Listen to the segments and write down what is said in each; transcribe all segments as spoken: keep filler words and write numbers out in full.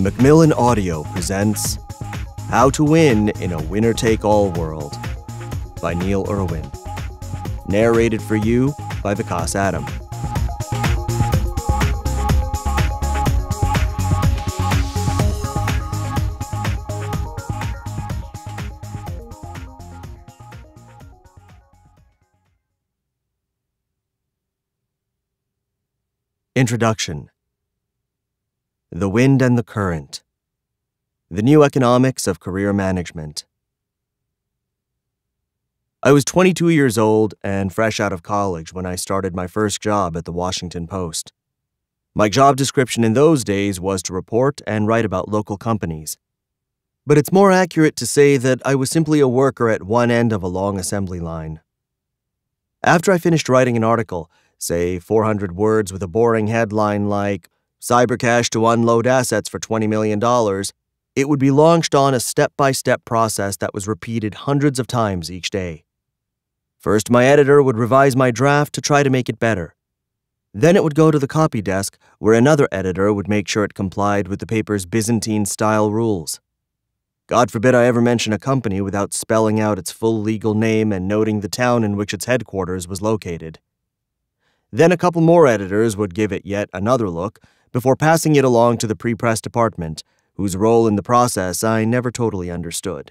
Macmillan Audio presents How to Win in a Winner-Take-All World by Neil Irwin. Narrated for you by Vikas Adam. Introduction. The Wind and the Current. The New Economics of Career Management. I was twenty-two years old and fresh out of college when I started my first job at the Washington Post. My job description in those days was to report and write about local companies. But it's more accurate to say that I was simply a worker at one end of a long assembly line. After I finished writing an article, say four hundred words with a boring headline like, Cybercash to unload assets for twenty million dollars, it would be launched on a step-by-step process that was repeated hundreds of times each day. First, my editor would revise my draft to try to make it better. Then it would go to the copy desk, where another editor would make sure it complied with the paper's Byzantine-style rules. God forbid I ever mention a company without spelling out its full legal name and noting the town in which its headquarters was located. Then a couple more editors would give it yet another look before passing it along to the pre-press department, whose role in the process I never totally understood.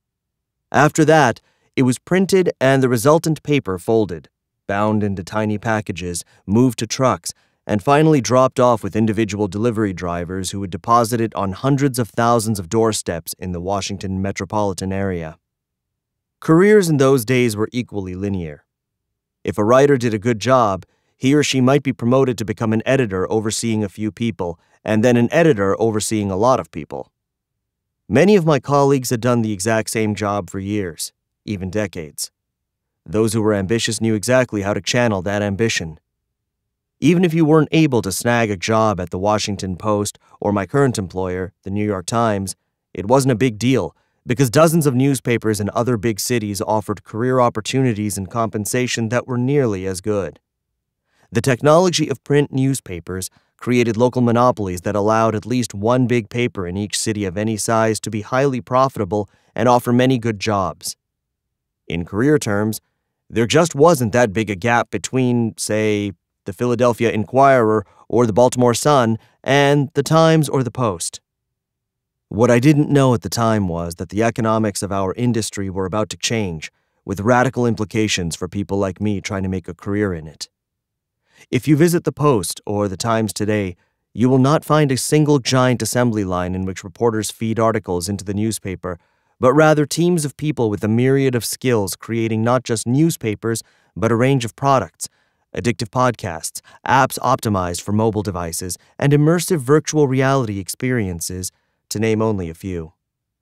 After that, it was printed and the resultant paper folded, bound into tiny packages, moved to trucks, and finally dropped off with individual delivery drivers who would deposit it on hundreds of thousands of doorsteps in the Washington metropolitan area. Careers in those days were equally linear. If a writer did a good job, he or she might be promoted to become an editor overseeing a few people, and then an editor overseeing a lot of people. Many of my colleagues had done the exact same job for years, even decades. Those who were ambitious knew exactly how to channel that ambition. Even if you weren't able to snag a job at the Washington Post or my current employer, the New York Times, it wasn't a big deal, because dozens of newspapers in other big cities offered career opportunities and compensation that were nearly as good. The technology of print newspapers created local monopolies that allowed at least one big paper in each city of any size to be highly profitable and offer many good jobs. In career terms, there just wasn't that big a gap between, say, the Philadelphia Inquirer or the Baltimore Sun and the Times or the Post. What I didn't know at the time was that the economics of our industry were about to change, with radical implications for people like me trying to make a career in it. If you visit the Post or the Times today, you will not find a single giant assembly line in which reporters feed articles into the newspaper, but rather teams of people with a myriad of skills creating not just newspapers, but a range of products, addictive podcasts, apps optimized for mobile devices, and immersive virtual reality experiences, to name only a few.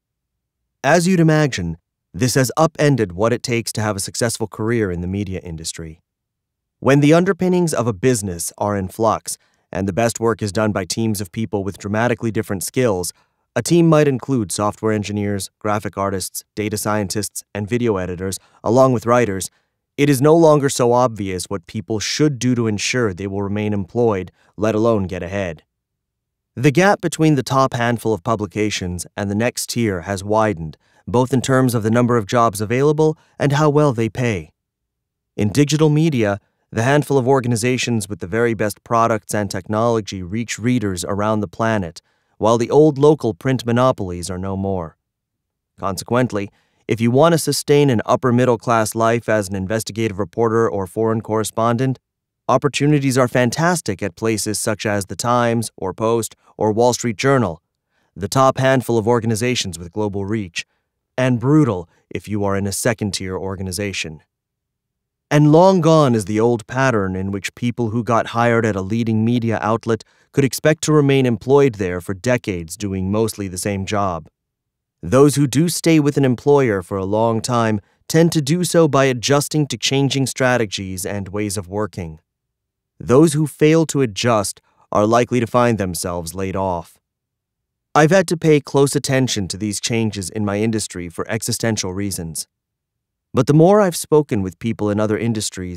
As you'd imagine, this has upended what it takes to have a successful career in the media industry. When the underpinnings of a business are in flux, and the best work is done by teams of people with dramatically different skills, a team might include software engineers, graphic artists, data scientists, and video editors, along with writers, it is no longer so obvious what people should do to ensure they will remain employed, let alone get ahead. The gap between the top handful of publications and the next tier has widened, both in terms of the number of jobs available and how well they pay. In digital media, the handful of organizations with the very best products and technology reach readers around the planet, while the old local print monopolies are no more. Consequently, if you want to sustain an upper-middle-class life as an investigative reporter or foreign correspondent, opportunities are fantastic at places such as the Times or Post or Wall Street Journal, the top handful of organizations with global reach, and brutal if you are in a second-tier organization. And long gone is the old pattern in which people who got hired at a leading media outlet could expect to remain employed there for decades doing mostly the same job. Those who do stay with an employer for a long time tend to do so by adjusting to changing strategies and ways of working. Those who fail to adjust are likely to find themselves laid off. I've had to pay close attention to these changes in my industry for existential reasons. But the more I've spoken with people in other industries,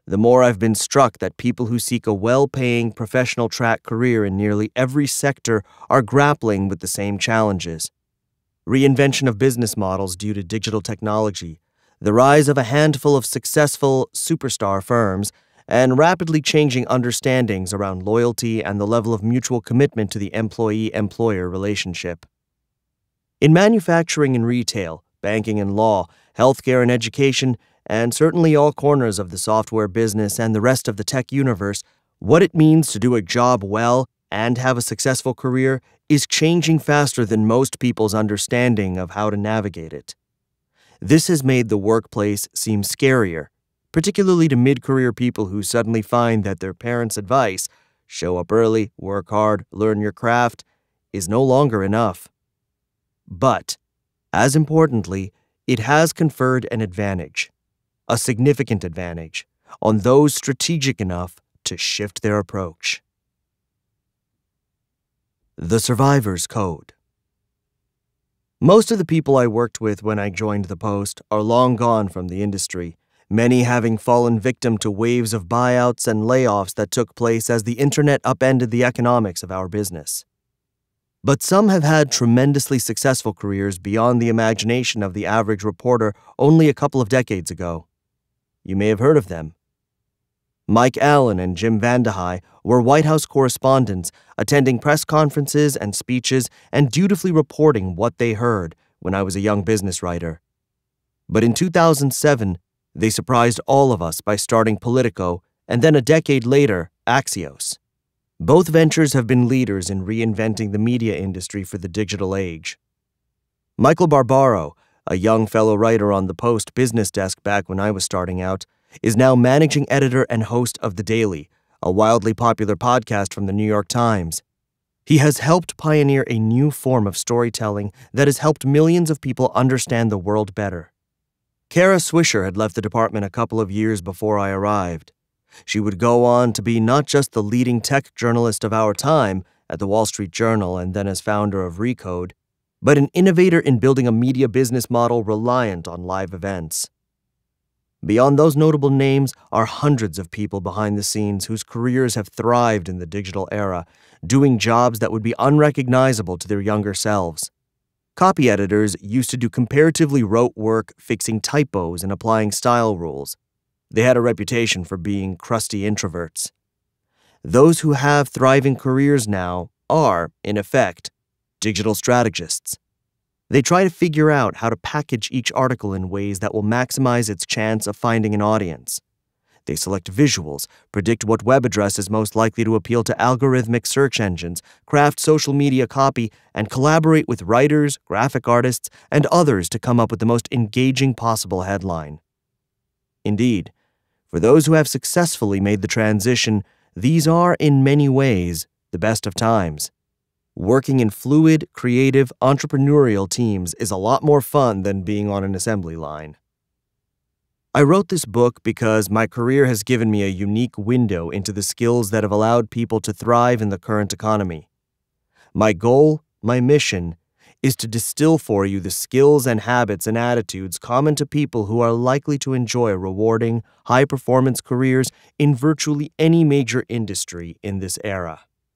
the more I've been struck that people who seek a well-paying professional track career in nearly every sector are grappling with the same challenges. Reinvention of business models due to digital technology, the rise of a handful of successful superstar firms, and rapidly changing understandings around loyalty and the level of mutual commitment to the employee-employer relationship. In manufacturing and retail, banking and law, healthcare and education, and certainly all corners of the software business and the rest of the tech universe, what it means to do a job well and have a successful career is changing faster than most people's understanding of how to navigate it. This has made the workplace seem scarier, particularly to mid-career people who suddenly find that their parents' advice, show up early, work hard, learn your craft, is no longer enough. But, as importantly, it has conferred an advantage, a significant advantage, on those strategic enough to shift their approach. The Survivor's Code. Most of the people I worked with when I joined the Post are long gone from the industry, many having fallen victim to waves of buyouts and layoffs that took place as the internet upended the economics of our business. But some have had tremendously successful careers beyond the imagination of the average reporter only a couple of decades ago. You may have heard of them. Mike Allen and Jim Vandehei were White House correspondents, attending press conferences and speeches and dutifully reporting what they heard when I was a young business writer. But in two thousand seven, they surprised all of us by starting Politico and then a decade later, Axios. Both ventures have been leaders in reinventing the media industry for the digital age. Michael Barbaro, a young fellow writer on the Post business desk back when I was starting out, is now managing editor and host of The Daily, a wildly popular podcast from the New York Times. He has helped pioneer a new form of storytelling that has helped millions of people understand the world better. Kara Swisher had left the department a couple of years before I arrived. She would go on to be not just the leading tech journalist of our time at the Wall Street Journal and then as founder of Recode, but an innovator in building a media business model reliant on live events. Beyond those notable names are hundreds of people behind the scenes whose careers have thrived in the digital era, doing jobs that would be unrecognizable to their younger selves. Copy editors used to do comparatively rote work fixing typos and applying style rules. They had a reputation for being crusty introverts. Those who have thriving careers now are, in effect, digital strategists. They try to figure out how to package each article in ways that will maximize its chance of finding an audience. They select visuals, predict what web address is most likely to appeal to algorithmic search engines, craft social media copy, and collaborate with writers, graphic artists, and others to come up with the most engaging possible headline. Indeed, for those who have successfully made the transition, these are, in many ways, the best of times. Working in fluid, creative, entrepreneurial teams is a lot more fun than being on an assembly line. I wrote this book because my career has given me a unique window into the skills that have allowed people to thrive in the current economy. My goal, my mission, is to distill for you the skills and habits and attitudes common to people who are likely to enjoy rewarding, high-performance careers in virtually any major industry in this era.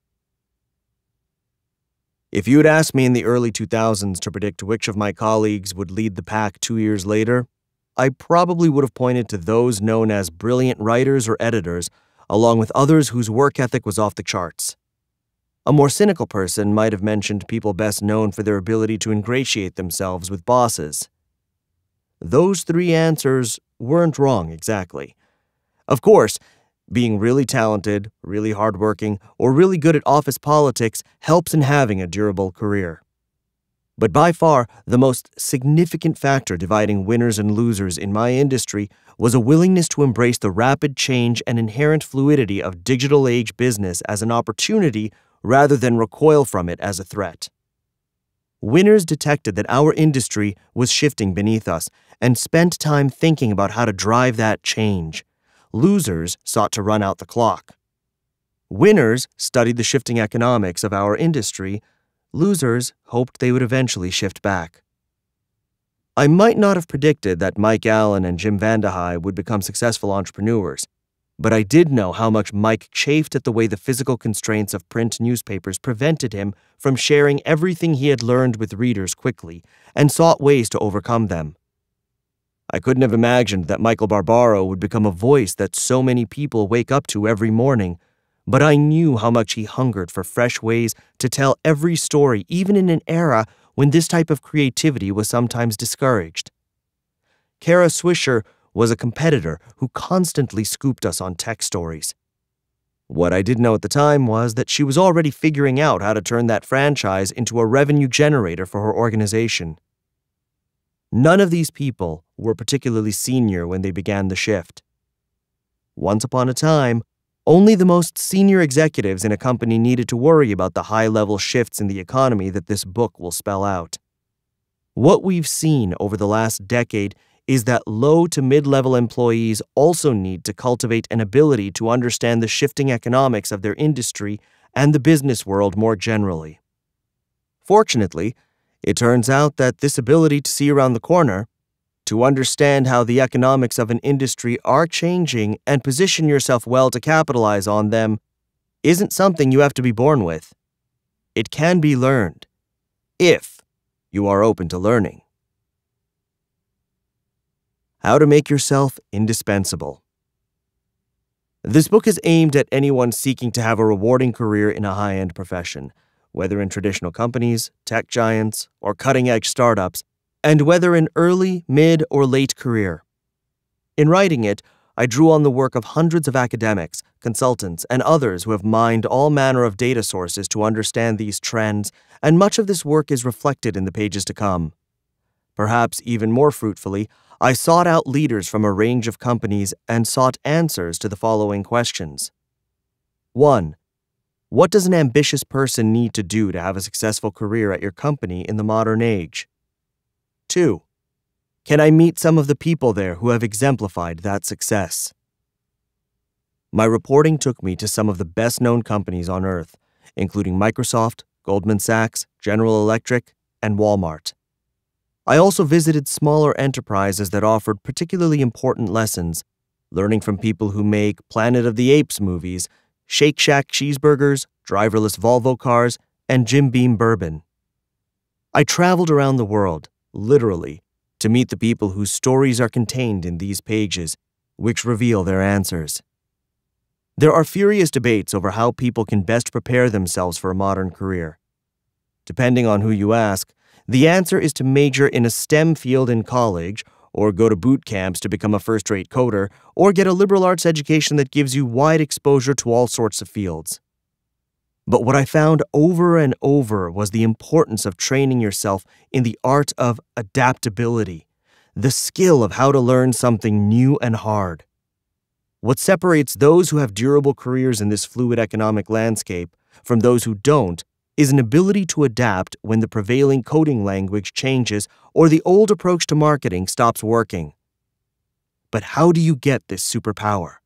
If you had asked me in the early two thousands to predict which of my colleagues would lead the pack two years later, I probably would have pointed to those known as brilliant writers or editors, along with others whose work ethic was off the charts. A more cynical person might have mentioned people best known for their ability to ingratiate themselves with bosses. Those three answers weren't wrong exactly. Of course, being really talented, really hardworking, or really good at office politics helps in having a durable career. But by far, the most significant factor dividing winners and losers in my industry was a willingness to embrace the rapid change and inherent fluidity of digital age business as an opportunity rather than recoil from it as a threat. Winners detected that our industry was shifting beneath us and spent time thinking about how to drive that change. Losers sought to run out the clock. Winners studied the shifting economics of our industry. Losers hoped they would eventually shift back. I might not have predicted that Mike Allen and Jim Vandehei would become successful entrepreneurs, But I did know how much Mike chafed at the way the physical constraints of print newspapers prevented him from sharing everything he had learned with readers quickly, and sought ways to overcome them. I couldn't have imagined that Michael Barbaro would become a voice that so many people wake up to every morning, but I knew how much he hungered for fresh ways to tell every story, even in an era when this type of creativity was sometimes discouraged. Kara Swisher was a competitor who constantly scooped us on tech stories. What I didn't know at the time was that she was already figuring out how to turn that franchise into a revenue generator for her organization. None of these people were particularly senior when they began the shift. Once upon a time, only the most senior executives in a company needed to worry about the high-level shifts in the economy that this book will spell out. What we've seen over the last decade is that low to mid-level employees also need to cultivate an ability to understand the shifting economics of their industry and the business world more generally. Fortunately, it turns out that this ability to see around the corner, to understand how the economics of an industry are changing and position yourself well to capitalize on them, isn't something you have to be born with. It can be learned, if you are open to learning. How to make yourself indispensable. This book is aimed at anyone seeking to have a rewarding career in a high-end profession, whether in traditional companies, tech giants, or cutting-edge startups, and whether in early, mid, or late career. In writing it, I drew on the work of hundreds of academics, consultants, and others who have mined all manner of data sources to understand these trends, and much of this work is reflected in the pages to come. Perhaps even more fruitfully, I sought out leaders from a range of companies and sought answers to the following questions. one. What does an ambitious person need to do to have a successful career at your company in the modern age? two. Can I meet some of the people there who have exemplified that success? My reporting took me to some of the best-known companies on Earth, including Microsoft, Goldman Sachs, General Electric, and Walmart. I also visited smaller enterprises that offered particularly important lessons, learning from people who make Planet of the Apes movies, Shake Shack cheeseburgers, driverless Volvo cars, and Jim Beam bourbon. I traveled around the world, literally, to meet the people whose stories are contained in these pages, which reveal their answers. There are furious debates over how people can best prepare themselves for a modern career. Depending on who you ask, the answer is to major in a STEM field in college, or go to boot camps to become a first-rate coder, or get a liberal arts education that gives you wide exposure to all sorts of fields. But what I found over and over was the importance of training yourself in the art of adaptability, the skill of how to learn something new and hard. What separates those who have durable careers in this fluid economic landscape from those who don't is an ability to adapt when the prevailing coding language changes or the old approach to marketing stops working. But how do you get this superpower?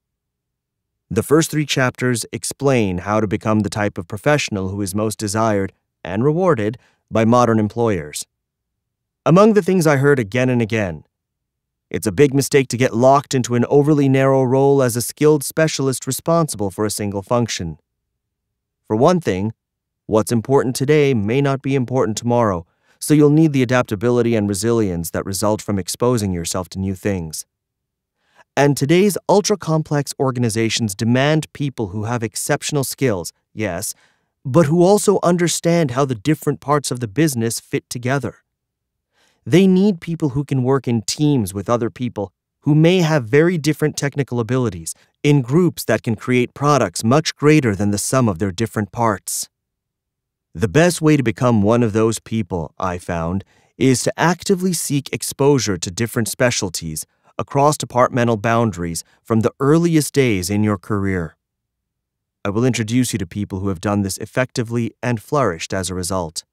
The first three chapters explain how to become the type of professional who is most desired and rewarded by modern employers. Among the things I heard again and again, it's a big mistake to get locked into an overly narrow role as a skilled specialist responsible for a single function. For one thing, what's important today may not be important tomorrow, so you'll need the adaptability and resilience that result from exposing yourself to new things. And today's ultra-complex organizations demand people who have exceptional skills, yes, but who also understand how the different parts of the business fit together. They need people who can work in teams with other people who may have very different technical abilities, in groups that can create products much greater than the sum of their different parts. The best way to become one of those people, I found, is to actively seek exposure to different specialties across departmental boundaries from the earliest days in your career. I will introduce you to people who have done this effectively and flourished as a result.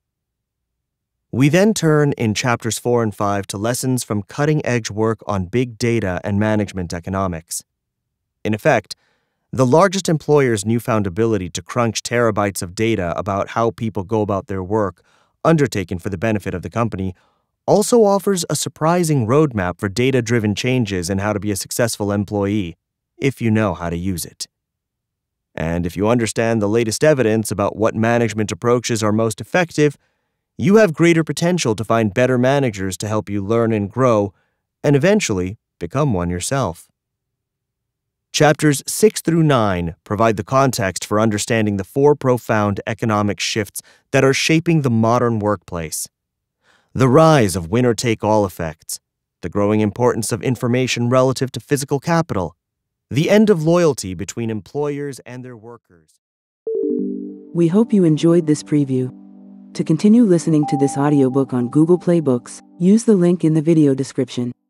We then turn in chapters four and five to lessons from cutting-edge work on big data and management economics. In effect, the largest employer's newfound ability to crunch terabytes of data about how people go about their work, undertaken for the benefit of the company, also offers a surprising roadmap for data-driven changes in how to be a successful employee, if you know how to use it. And if you understand the latest evidence about what management approaches are most effective, you have greater potential to find better managers to help you learn and grow, and eventually become one yourself. Chapters six through nine provide the context for understanding the four profound economic shifts that are shaping the modern workplace. The rise of winner-take-all effects, the growing importance of information relative to physical capital, the end of loyalty between employers and their workers. We hope you enjoyed this preview. To continue listening to this audiobook on Google Play Books, use the link in the video description.